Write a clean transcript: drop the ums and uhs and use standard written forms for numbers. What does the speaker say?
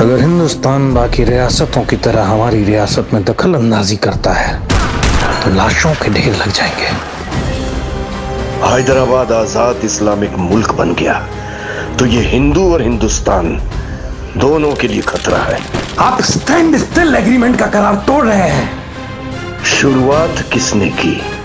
अगर हिंदुस्तान बाकी रियासतों की तरह हमारी रियासत में दखल अंदाजी करता है तो लाशों के ढेर लग जाएंगे। हैदराबाद आजाद इस्लामिक मुल्क बन गया तो ये हिंदू और हिंदुस्तान दोनों के लिए खतरा है। आप स्टैंड स्टिल एग्रीमेंट का करार तोड़ रहे हैं। शुरुआत किसने की?